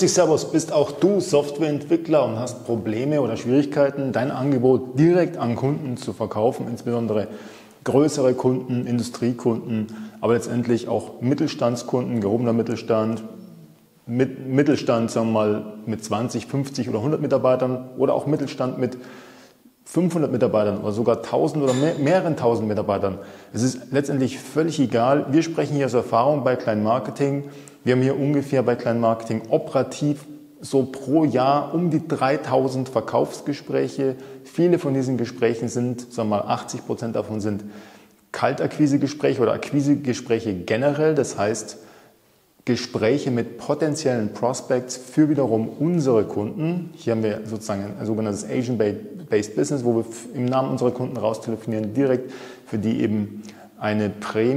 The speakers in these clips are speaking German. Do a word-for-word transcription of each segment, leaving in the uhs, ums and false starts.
dich, Servus, bist auch du Softwareentwickler und hast Probleme oder Schwierigkeiten, dein Angebot direkt an Kunden zu verkaufen, insbesondere größere Kunden, Industriekunden, aber letztendlich auch Mittelstandskunden, gehobener Mittelstand, mit Mittelstand, sagen wir mal, mit zwanzig, fünfzig oder hundert Mitarbeitern oder auch Mittelstand mit fünfhundert Mitarbeitern oder sogar tausend oder mehr, mehreren tausend Mitarbeitern. Es ist letztendlich völlig egal. Wir sprechen hier aus Erfahrung bei Kleinmarketing. Wir haben hier ungefähr bei Kleinmarketing operativ so pro Jahr um die dreitausend Verkaufsgespräche. Viele von diesen Gesprächen sind, sagen wir mal, achtzig Prozent davon sind Kaltakquisegespräche oder Akquisegespräche generell. Das heißt, Gespräche mit potenziellen Prospects für wiederum unsere Kunden. Hier haben wir sozusagen ein sogenanntes Agent-Based Business, wo wir im Namen unserer Kunden raustelefonieren, direkt für die eben eine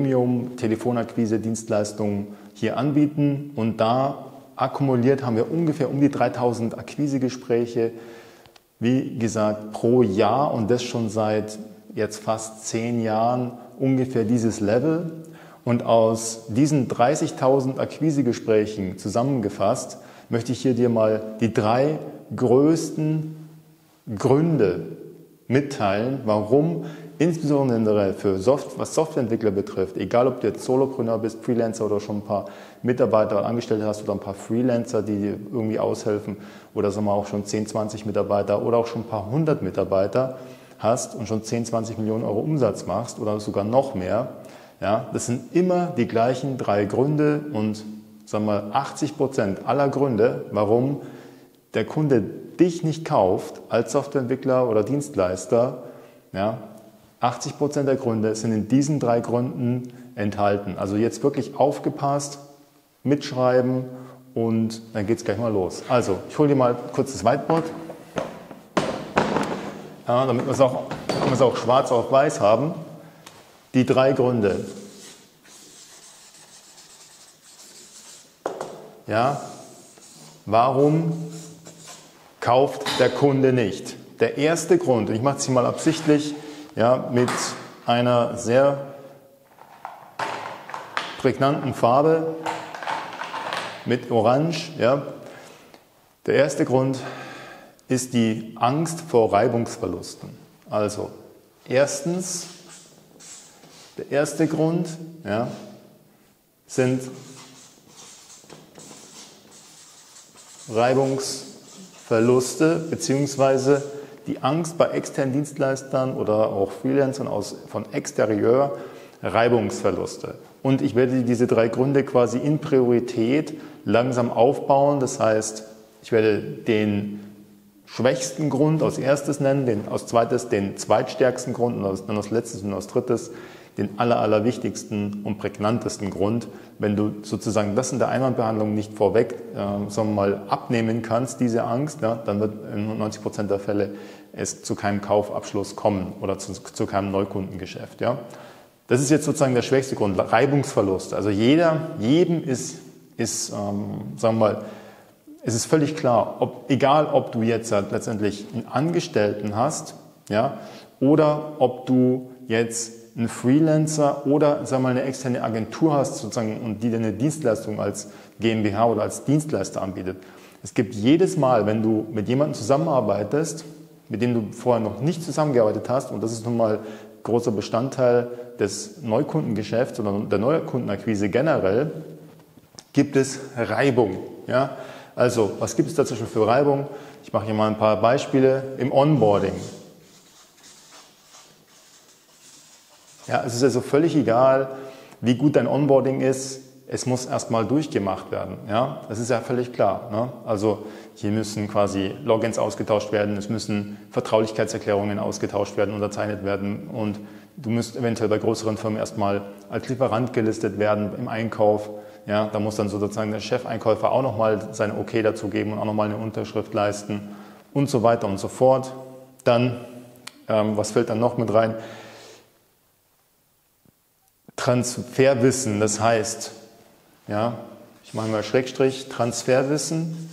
Premium-Telefonakquise-Dienstleistung hier anbieten. Und da akkumuliert haben wir ungefähr um die dreitausend Akquisegespräche, wie gesagt, pro Jahr und das schon seit jetzt fast zehn Jahren ungefähr dieses Level. Und aus diesen dreißigtausend Akquisegesprächen zusammengefasst, möchte ich hier dir mal die drei größten Gründe mitteilen, warum insbesondere für Soft was Softwareentwickler betrifft, egal ob du jetzt Solopreneur bist, Freelancer oder schon ein paar Mitarbeiter oder Angestellte hast oder ein paar Freelancer, die dir irgendwie aushelfen oder sagen wir auch schon zehn, zwanzig Mitarbeiter oder auch schon ein paar hundert Mitarbeiter hast und schon zehn, zwanzig Millionen Euro Umsatz machst oder sogar noch mehr. Ja, das sind immer die gleichen drei Gründe und sagen wir achtzig Prozent aller Gründe, warum der Kunde dich nicht kauft als Softwareentwickler oder Dienstleister. Ja, achtzig Prozent der Gründe sind in diesen drei Gründen enthalten. Also jetzt wirklich aufgepasst, mitschreiben und dann geht es gleich mal los. Also ich hole dir mal kurz das Whiteboard, ja, damit wir es auch, damit wir es auch schwarz auf weiß haben. Die drei Gründe. Ja, warum kauft der Kunde nicht? Der erste Grund, und ich mache es hier mal absichtlich, ja, mit einer sehr prägnanten Farbe, mit Orange. Ja. Der erste Grund ist die Angst vor Reibungsverlusten. Also, erstens, der erste Grund, ja, sind Reibungsverluste bzw. die Angst bei externen Dienstleistern oder auch Freelancern aus, von Exterieur, Reibungsverluste. Und ich werde diese drei Gründe quasi in Priorität langsam aufbauen. Das heißt, ich werde den schwächsten Grund als erstes nennen, den, als zweites den zweitstärksten Grund und als, dann als letztes und als drittes den aller, allerwichtigsten und prägnantesten Grund. Wenn du sozusagen das in der Einwandbehandlung nicht vorweg äh, sagen wir mal, abnehmen kannst, diese Angst, ja, dann wird in neunzig Prozent der Fälle es zu keinem Kaufabschluss kommen oder zu, zu keinem Neukundengeschäft. Ja. Das ist jetzt sozusagen der schwächste Grund, Reibungsverlust. Also jeder, jedem ist, ist ähm, sagen wir mal, es ist völlig klar, ob, egal ob du jetzt halt letztendlich einen Angestellten hast, ja, oder ob du jetzt einen Freelancer oder sagen wir mal, eine externe Agentur hast sozusagen und die dir eine Dienstleistung als GmbH oder als Dienstleister anbietet. Es gibt jedes Mal, wenn du mit jemandem zusammenarbeitest, mit dem du vorher noch nicht zusammengearbeitet hast, und das ist nun mal großer Bestandteil des Neukundengeschäfts oder der Neukundenakquise generell, gibt es Reibung. Ja? Also, was gibt es dazwischen für Reibung? Ich mache hier mal ein paar Beispiele im Onboarding. Ja, es ist also völlig egal, wie gut dein Onboarding ist, es muss erstmal durchgemacht werden. Ja, das ist ja völlig klar. Ne? Also hier müssen quasi Logins ausgetauscht werden, es müssen Vertraulichkeitserklärungen ausgetauscht werden, unterzeichnet werden und du musst eventuell bei größeren Firmen erstmal als Lieferant gelistet werden im Einkauf. Ja, da muss dann sozusagen der Chefeinkäufer auch nochmal sein Okay dazu geben und auch nochmal eine Unterschrift leisten und so weiter und so fort. Dann, ähm, was fällt dann noch mit rein? Transferwissen, das heißt, ja, ich mache mal Schrägstrich, Transferwissen.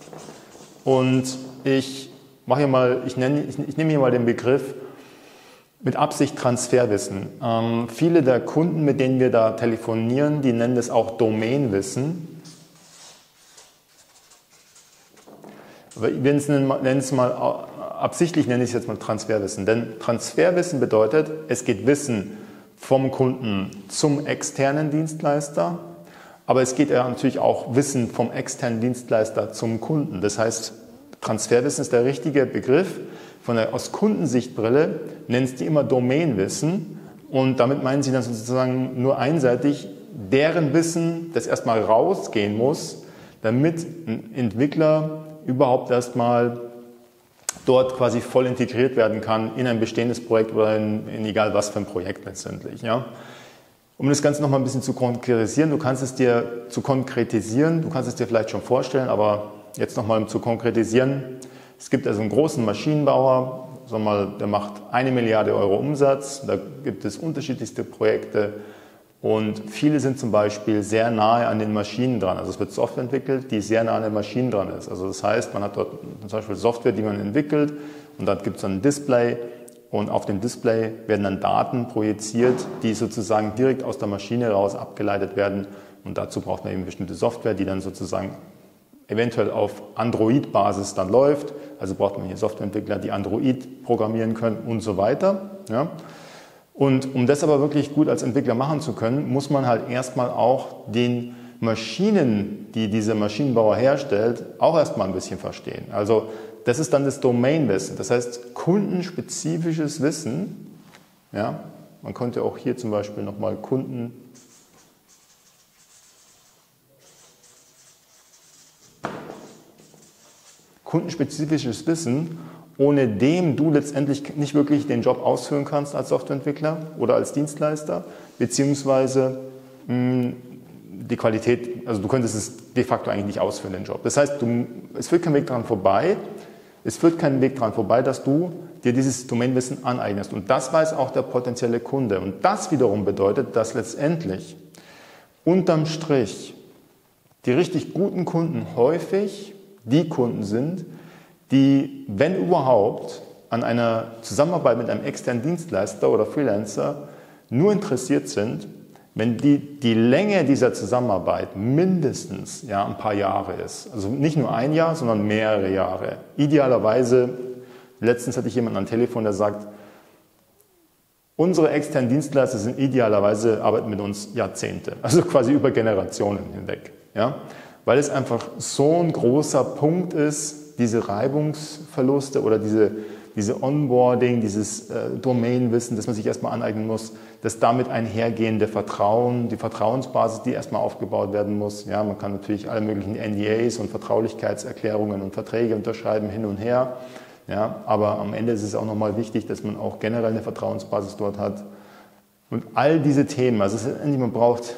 Und ich mache hier mal, ich, nenne, ich, ich nehme hier mal den Begriff Mit Absicht Transferwissen. Ähm, viele der Kunden, mit denen wir da telefonieren, die nennen das auch Domainwissen. Aber wir nennen es mal, absichtlich nenne ich es jetzt mal Transferwissen. Denn Transferwissen bedeutet, es geht Wissen vom Kunden zum externen Dienstleister, aber es geht ja natürlich auch Wissen vom externen Dienstleister zum Kunden. Das heißt, Transferwissen ist der richtige Begriff. Von der aus Kundensichtbrille nennen sie immer Domainwissen und damit meinen sie dann sozusagen nur einseitig deren Wissen, das erstmal rausgehen muss, damit ein Entwickler überhaupt erstmal dort quasi voll integriert werden kann in ein bestehendes Projekt oder in, in egal was für ein Projekt letztendlich. Ja. Um das Ganze nochmal ein bisschen zu konkretisieren, du kannst es dir zu konkretisieren, du kannst es dir vielleicht schon vorstellen, aber jetzt nochmal um zu konkretisieren. Es gibt also einen großen Maschinenbauer, sagen wir mal, der macht eine Milliarde Euro Umsatz, da gibt es unterschiedlichste Projekte und viele sind zum Beispiel sehr nahe an den Maschinen dran. Also es wird Software entwickelt, die sehr nah an den Maschinen dran ist. Also das heißt, man hat dort zum Beispiel Software, die man entwickelt und dann gibt es ein Display und auf dem Display werden dann Daten projiziert, die sozusagen direkt aus der Maschine raus abgeleitet werden und dazu braucht man eben bestimmte Software, die dann sozusagen eventuell auf Android-Basis dann läuft. Also braucht man hier Softwareentwickler, die Android programmieren können und so weiter. Ja. Und um das aber wirklich gut als Entwickler machen zu können, muss man halt erstmal auch den Maschinen, die dieser Maschinenbauer herstellt, auch erstmal ein bisschen verstehen. Also das ist dann das Domainwissen. Das heißt, kundenspezifisches Wissen. Ja. Man könnte auch hier zum Beispiel nochmal Kunden kundenspezifisches Wissen, ohne dem du letztendlich nicht wirklich den Job ausführen kannst als Softwareentwickler oder als Dienstleister, beziehungsweise mh, die Qualität, also du könntest es de facto eigentlich nicht ausführen, den Job. Das heißt, du, es führt kein Weg daran vorbei, es führt keinen Weg daran vorbei, dass du dir dieses Domainwissen aneignest. Und das weiß auch der potenzielle Kunde. Und das wiederum bedeutet, dass letztendlich unterm Strich die richtig guten Kunden häufig die Kunden sind, die, wenn überhaupt, an einer Zusammenarbeit mit einem externen Dienstleister oder Freelancer nur interessiert sind, wenn die, die Länge dieser Zusammenarbeit mindestens ja, ein paar Jahre ist. Also nicht nur ein Jahr, sondern mehrere Jahre. Idealerweise, letztens hatte ich jemanden am Telefon, der sagt, unsere externen Dienstleister sind idealerweise, arbeiten mit uns Jahrzehnte, also quasi über Generationen hinweg. Ja? Weil es einfach so ein großer Punkt ist, diese Reibungsverluste oder diese, diese Onboarding, dieses äh, Domainwissen, das man sich erstmal aneignen muss, das damit einhergehende Vertrauen, die Vertrauensbasis, die erstmal aufgebaut werden muss. Ja, man kann natürlich alle möglichen N D As und Vertraulichkeitserklärungen und Verträge unterschreiben hin und her. Ja, aber am Ende ist es auch nochmal wichtig, dass man auch generell eine Vertrauensbasis dort hat. Und all diese Themen, also man braucht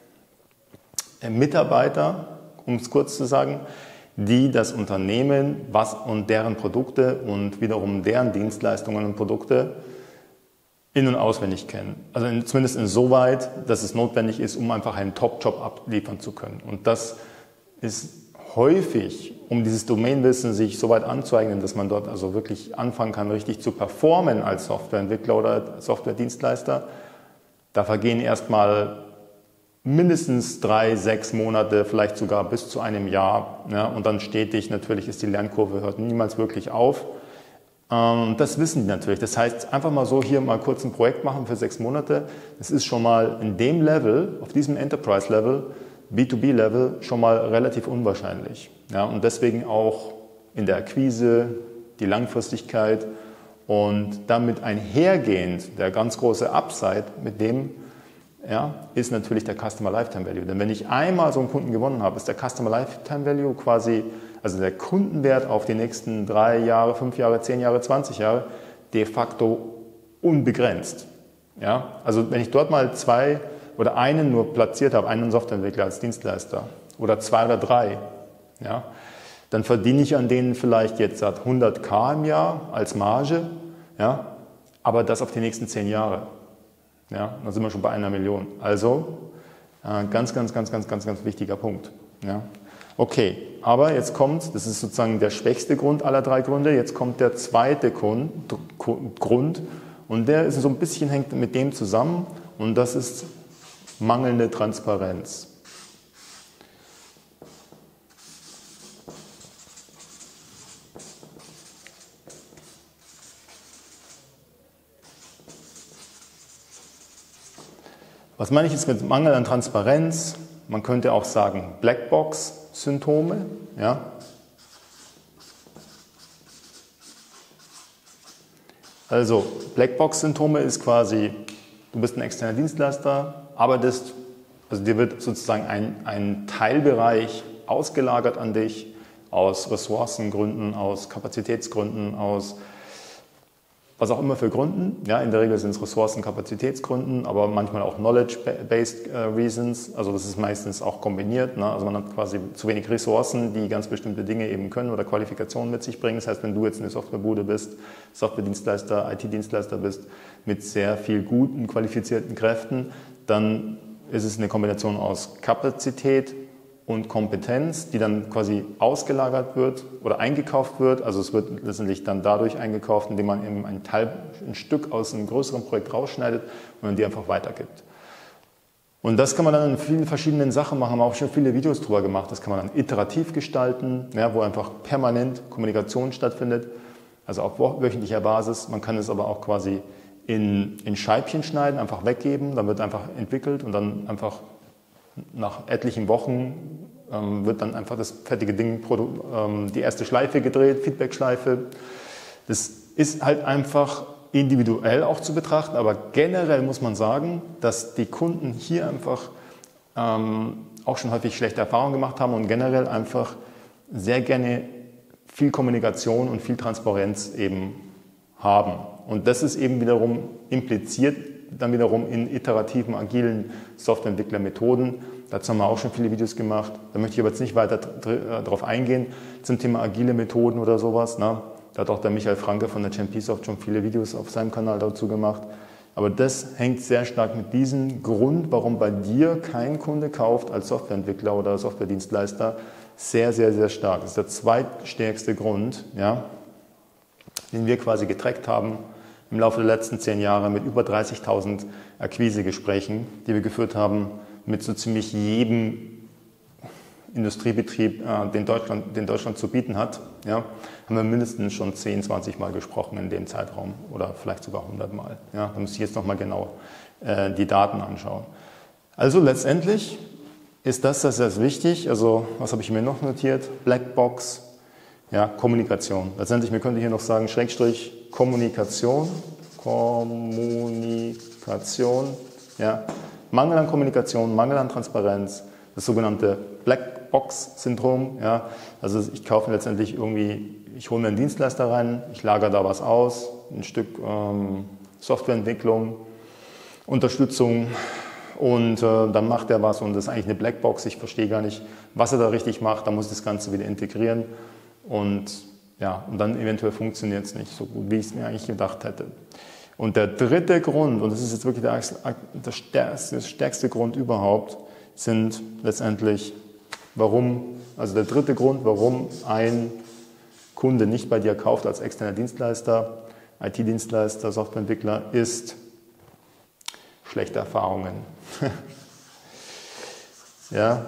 Mitarbeiter, um es kurz zu sagen, die das Unternehmen was und deren Produkte und wiederum deren Dienstleistungen und Produkte in- und auswendig kennen. Also in, zumindest insoweit, dass es notwendig ist, um einfach einen Top-Job abliefern zu können. Und das ist häufig, um dieses Domainwissen sich so weit anzueignen, dass man dort also wirklich anfangen kann, richtig zu performen als Softwareentwickler oder Softwaredienstleister. Da vergehen erstmal mindestens drei, sechs Monate, vielleicht sogar bis zu einem Jahr. Ja, und dann stetig, natürlich ist die Lernkurve, hört niemals wirklich auf. Ähm, das wissen die natürlich. Das heißt, einfach mal so hier mal kurz ein Projekt machen für sechs Monate. Das ist schon mal in dem Level, auf diesem Enterprise-Level, B zwei B-Level, schon mal relativ unwahrscheinlich. Ja, und deswegen auch in der Akquise, die Langfristigkeit und damit einhergehend der ganz große Upside mit dem, ja, ist natürlich der Customer Lifetime Value. Denn wenn ich einmal so einen Kunden gewonnen habe, ist der Customer Lifetime Value quasi, also der Kundenwert auf die nächsten drei Jahre, fünf Jahre, zehn Jahre, zwanzig Jahre, de facto unbegrenzt. Ja, also wenn ich dort mal zwei oder einen nur platziert habe, einen Softwareentwickler als Dienstleister oder zwei oder drei, ja, dann verdiene ich an denen vielleicht jetzt hunderttausend im Jahr als Marge, ja, aber das auf die nächsten zehn Jahre. Ja, dann sind wir schon bei einer Million. Also äh, ganz, ganz, ganz, ganz, ganz, ganz wichtiger Punkt. Ja. Okay, aber jetzt kommt, das ist sozusagen der schwächste Grund aller drei Gründe, jetzt kommt der zweite Grund, Grund Und der ist so ein bisschen hängt mit dem zusammen und das ist mangelnde Transparenz. Was meine ich jetzt mit Mangel an Transparenz? Man könnte auch sagen Blackbox-Symptome. Ja? Also Blackbox-Symptome ist quasi, du bist ein externer Dienstleister, arbeitest, also dir wird sozusagen ein, ein Teilbereich ausgelagert an dich aus Ressourcengründen, aus Kapazitätsgründen, aus was auch immer für Gründen. Ja, in der Regel sind es Ressourcen, Kapazitätsgründen, aber manchmal auch Knowledge-based äh, Reasons. Also das ist meistens auch kombiniert. Ne? Also man hat quasi zu wenig Ressourcen, die ganz bestimmte Dinge eben können oder Qualifikationen mit sich bringen. Das heißt, wenn du jetzt eine Softwarebude bist, Softwaredienstleister, I T-Dienstleister bist, mit sehr viel guten, qualifizierten Kräften, dann ist es eine Kombination aus Kapazität und Kompetenz, die dann quasi ausgelagert wird oder eingekauft wird. Also es wird letztendlich dann dadurch eingekauft, indem man eben ein Teil, ein Stück aus einem größeren Projekt rausschneidet und dann die einfach weitergibt. Und das kann man dann in vielen verschiedenen Sachen machen, haben wir auch schon viele Videos drüber gemacht. Das kann man dann iterativ gestalten, ja, wo einfach permanent Kommunikation stattfindet, also auf wöchentlicher Basis. Man kann es aber auch quasi in, in Scheibchen schneiden, einfach weggeben, dann wird einfach entwickelt und dann einfach nach etlichen Wochen ähm, wird dann einfach das fertige Ding, ähm, die erste Schleife gedreht, Feedback-Schleife. Das ist halt einfach individuell auch zu betrachten, aber generell muss man sagen, dass die Kunden hier einfach ähm, auch schon häufig schlechte Erfahrungen gemacht haben und generell einfach sehr gerne viel Kommunikation und viel Transparenz eben haben. Und das ist eben wiederum impliziert dann wiederum in iterativen, agilen Softwareentwicklermethoden. Dazu haben wir auch schon viele Videos gemacht. Da möchte ich aber jetzt nicht weiter darauf eingehen zum Thema agile Methoden oder sowas. Ne? Da hat auch der Michael Franke von der Champisoft schon viele Videos auf seinem Kanal dazu gemacht. Aber das hängt sehr stark mit diesem Grund, warum bei dir kein Kunde kauft als Softwareentwickler oder Softwaredienstleister, sehr, sehr, sehr stark. Das ist der zweitstärkste Grund, ja, den wir quasi getrackt haben im Laufe der letzten zehn Jahre mit über dreißigtausend Akquisegesprächen, die wir geführt haben mit so ziemlich jedem Industriebetrieb, äh, den, Deutschland, den Deutschland zu bieten hat. Ja, haben wir mindestens schon zehn, zwanzig Mal gesprochen in dem Zeitraum oder vielleicht sogar hundert Mal. Ja, da muss ich jetzt nochmal genau äh, die Daten anschauen. Also letztendlich ist das, das ist wichtig. Also was habe ich mir noch notiert? Blackbox, ja, Kommunikation. Letztendlich, wir könnten hier noch sagen, Schrägstrich, Kommunikation, Kommunikation, ja, Mangel an Kommunikation, Mangel an Transparenz, das sogenannte Blackbox-Syndrom, ja, also ich kaufe letztendlich irgendwie, ich hole mir einen Dienstleister rein, ich lagere da was aus, ein Stück ähm, Softwareentwicklung, Unterstützung und äh, dann macht er was und das ist eigentlich eine Blackbox, ich verstehe gar nicht, was er da richtig macht, dann muss ich das Ganze wieder integrieren und ja, und dann eventuell funktioniert es nicht so gut, wie ich es mir eigentlich gedacht hätte. Und der dritte Grund, und das ist jetzt wirklich der, der stärkste, stärkste Grund überhaupt, sind letztendlich, warum, also der dritte Grund, warum ein Kunde nicht bei dir kauft als externer Dienstleister, I T-Dienstleister, Softwareentwickler, ist schlechte Erfahrungen. Ja.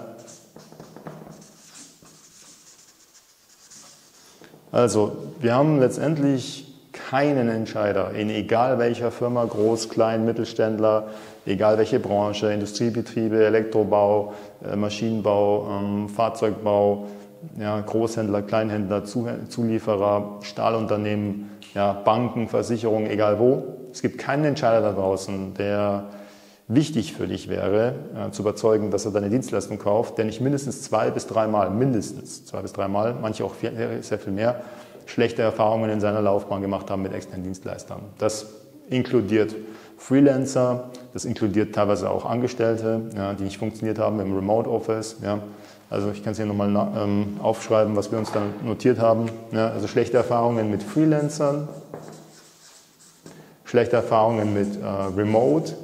Also, wir haben letztendlich keinen Entscheider in egal welcher Firma, groß, klein, Mittelständler, egal welche Branche, Industriebetriebe, Elektrobau, Maschinenbau, ähm, Fahrzeugbau, ja, Großhändler, Kleinhändler, Zulieferer, Stahlunternehmen, ja, Banken, Versicherungen, egal wo. Es gibt keinen Entscheider da draußen, der wichtig für dich wäre, äh, zu überzeugen, dass er deine Dienstleistung kauft, der nicht mindestens zwei bis dreimal, mindestens zwei bis dreimal, manche auch viel, sehr viel mehr, schlechte Erfahrungen in seiner Laufbahn gemacht haben mit externen Dienstleistern. Das inkludiert Freelancer, das inkludiert teilweise auch Angestellte, ja, die nicht funktioniert haben im Remote Office. Ja. Also ich kann es hier nochmal ähm, aufschreiben, was wir uns dann notiert haben. Ja, also schlechte Erfahrungen mit Freelancern, schlechte Erfahrungen mit äh, Remote,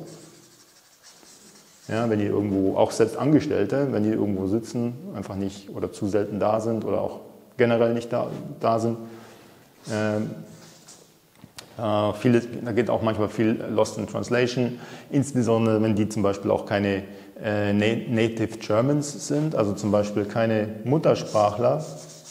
ja, wenn die irgendwo, auch selbst Angestellte, wenn die irgendwo sitzen, einfach nicht oder zu selten da sind oder auch generell nicht da, da sind. Ähm, Äh, viele, da geht auch manchmal viel Lost in Translation, insbesondere wenn die zum Beispiel auch keine äh, Native Germans sind, also zum Beispiel keine Muttersprachler,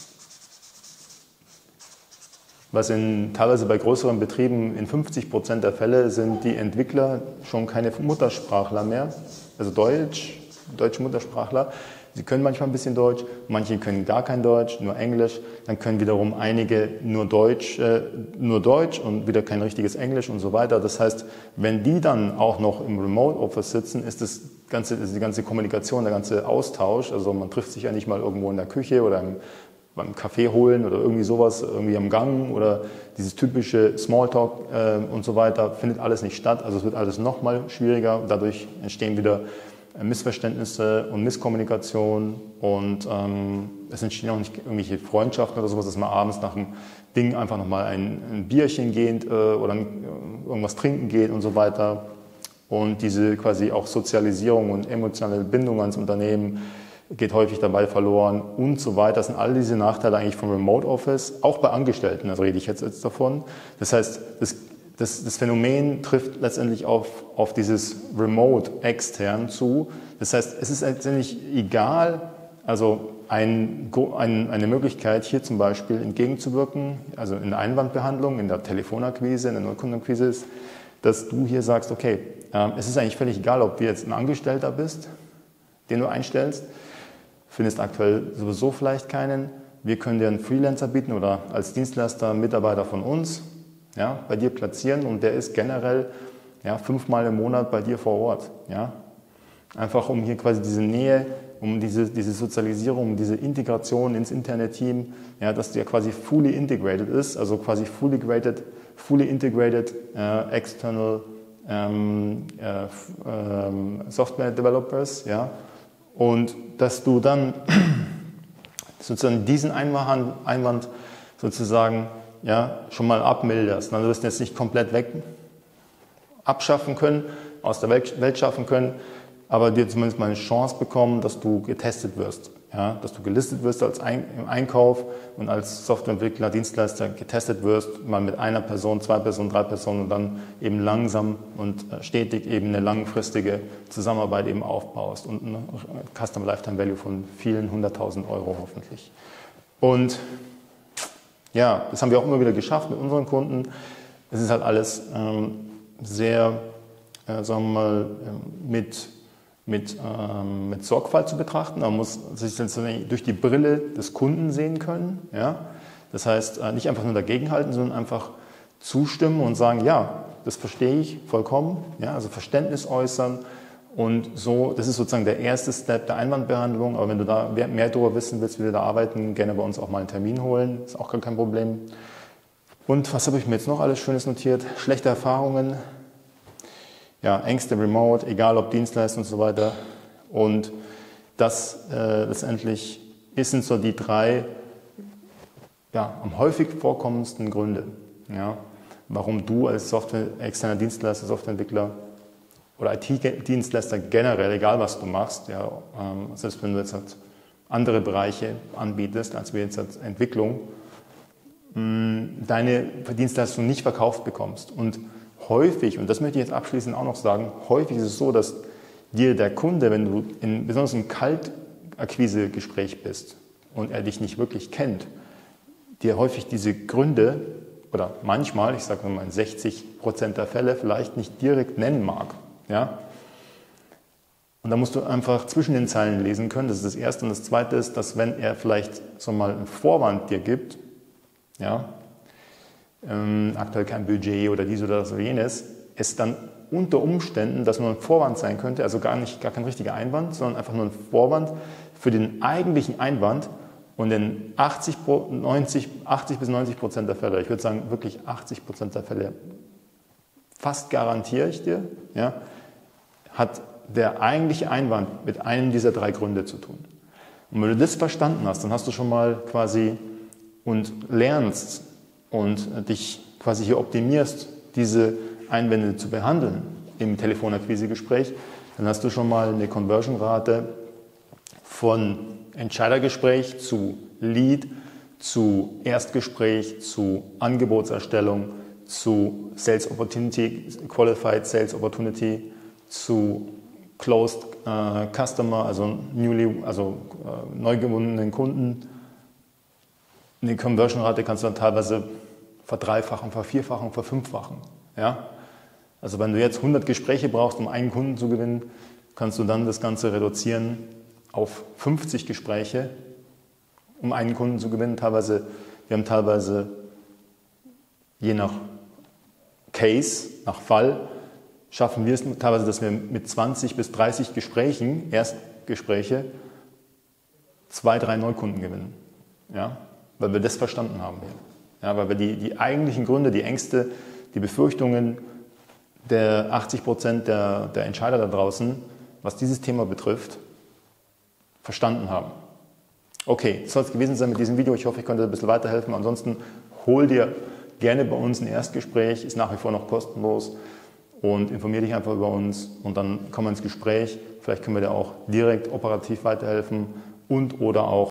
was in, teilweise bei größeren Betrieben in fünfzig Prozent der Fälle sind die Entwickler schon keine Muttersprachler mehr, also Deutsch, deutsche Muttersprachler. Sie können manchmal ein bisschen Deutsch, manche können gar kein Deutsch, nur Englisch. Dann können wiederum einige nur Deutsch, äh, nur Deutsch und wieder kein richtiges Englisch und so weiter. Das heißt, wenn die dann auch noch im Remote Office sitzen, ist das ganze, ist die ganze Kommunikation, der ganze Austausch, also man trifft sich ja nicht mal irgendwo in der Küche oder im, beim Kaffee holen oder irgendwie sowas, irgendwie am Gang oder dieses typische Smalltalk äh, und so weiter, findet alles nicht statt. Also es wird alles noch mal schwieriger. Dadurch entstehen wieder Missverständnisse und Misskommunikation und ähm, es entstehen auch nicht irgendwelche Freundschaften oder sowas, dass man abends nach dem Ding einfach nochmal ein, ein Bierchen geht äh, oder ein, irgendwas trinken geht und so weiter. Und diese quasi auch Sozialisierung und emotionale Bindung ans Unternehmen geht häufig dabei verloren und so weiter. Das sind all diese Nachteile eigentlich vom Remote Office, auch bei Angestellten, das rede ich jetzt, jetzt davon. Das heißt, das Das, das Phänomen trifft letztendlich auf, auf dieses Remote extern zu. Das heißt, es ist letztendlich egal, also ein, ein, eine Möglichkeit hier zum Beispiel entgegenzuwirken, also in der Einwandbehandlung, in der Telefonakquise, in der Neukundenakquise ist, dass du hier sagst, okay, äh, es ist eigentlich völlig egal, ob du jetzt ein Angestellter bist, den du einstellst, findest aktuell sowieso vielleicht keinen. Wir können dir einen Freelancer bieten oder als Dienstleister einen Mitarbeiter von uns, ja, bei dir platzieren und der ist generell ja, fünfmal im Monat bei dir vor Ort. Ja. Einfach um hier quasi diese Nähe, um diese, diese Sozialisierung, um diese Integration ins interne Team, ja, dass der quasi fully integrated ist, also quasi fully integrated, fully integrated äh, external ähm, äh, äh, Software Developers, ja, und dass du dann sozusagen diesen Einwand, Einwand sozusagen ja, schon mal abmilderst. Also du wirst jetzt nicht komplett weg abschaffen können, aus der Welt, Welt schaffen können, aber dir zumindest mal eine Chance bekommen, dass du getestet wirst. Ja, dass du gelistet wirst als Ein, im Einkauf und als Softwareentwickler, Dienstleister getestet wirst, mal mit einer Person, zwei Personen, drei Personen und dann eben langsam und stetig eben eine langfristige Zusammenarbeit eben aufbaust und eine Customer Lifetime Value von vielen hunderttausend Euro hoffentlich. Und ja, das haben wir auch immer wieder geschafft mit unseren Kunden. Es ist halt alles ähm, sehr, äh, sagen wir mal, mit, mit, ähm, mit Sorgfalt zu betrachten. Man muss sich das durch die Brille des Kunden sehen können. Ja? Das heißt, äh, nicht einfach nur dagegenhalten, sondern einfach zustimmen und sagen, ja, das verstehe ich vollkommen. Ja? Also Verständnis äußern. Und so, das ist sozusagen der erste Step der Einwandbehandlung. Aber wenn du da mehr darüber wissen willst, wie wir da arbeiten, gerne bei uns auch mal einen Termin holen. Ist auch gar kein Problem. Und was habe ich mir jetzt noch alles Schönes notiert? Schlechte Erfahrungen, ja, Ängste remote, egal ob Dienstleister und so weiter. Und das äh, letztendlich sind so die drei ja, am häufig vorkommendsten Gründe, ja, warum du als Software, externer Dienstleister, Softwareentwickler oder I T-Dienstleister generell, egal was du machst, ja, ähm, selbst wenn du jetzt halt andere Bereiche anbietest, als wir jetzt als Entwicklung, mh, deine Dienstleistung nicht verkauft bekommst. Und häufig, und das möchte ich jetzt abschließend auch noch sagen, häufig ist es so, dass dir der Kunde, wenn du in, besonders im Kaltakquise-Gespräch bist und er dich nicht wirklich kennt, dir häufig diese Gründe oder manchmal, ich sage mal in sechzig Prozent der Fälle, vielleicht nicht direkt nennen mag. Ja? Und da musst du einfach zwischen den Zeilen lesen können. Das ist das Erste. Und das Zweite ist, dass wenn er vielleicht so mal einen Vorwand dir gibt, ja, ähm, aktuell kein Budget oder dies oder das oder jenes, es dann unter Umständen, dass nur ein Vorwand sein könnte, also gar nicht, gar kein richtiger Einwand, sondern einfach nur ein Vorwand für den eigentlichen Einwand. Und in achtzig, neunzig, achtzig bis neunzig Prozent der Fälle, ich würde sagen wirklich achtzig Prozent der Fälle, fast garantiere ich dir, ja, hat der eigentliche Einwand mit einem dieser drei Gründe zu tun. Und wenn du das verstanden hast, dann hast du schon mal quasi und lernst und dich quasi hier optimierst, diese Einwände zu behandeln im Telefonakquisegespräch, dann hast du schon mal eine Conversion-Rate von Entscheidergespräch zu Lead, zu Erstgespräch, zu Angebotserstellung, zu Sales Opportunity, Qualified Sales Opportunity, zu Closed äh, Customer, also, newly, also äh, neu gewonnenen Kunden. Eine Conversion-Rate kannst du dann teilweise verdreifachen, vervierfachen, verfünffachen. Ja? Also wenn du jetzt hundert Gespräche brauchst, um einen Kunden zu gewinnen, kannst du dann das Ganze reduzieren auf fünfzig Gespräche, um einen Kunden zu gewinnen. Teilweise, wir haben teilweise, je nach Case, nach Fall, schaffen wir es teilweise, dass wir mit zwanzig bis dreißig Gesprächen, Erstgespräche, zwei, drei Neukunden gewinnen. Ja? Weil wir das verstanden haben. Ja, weil wir die, die eigentlichen Gründe, die Ängste, die Befürchtungen der achtzig Prozent der, der Entscheider da draußen, was dieses Thema betrifft, verstanden haben. Okay, das soll es gewesen sein mit diesem Video. Ich hoffe, ich konnte ein bisschen weiterhelfen. Ansonsten hol dir gerne bei uns ein Erstgespräch, ist nach wie vor noch kostenlos, und informiere dich einfach über uns und dann kommen wir ins Gespräch. Vielleicht können wir dir auch direkt operativ weiterhelfen und oder auch